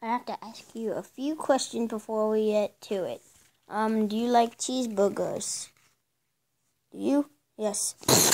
I have to ask you a few questions before we get to it. Do you like cheeseburgers? Do you? Yes.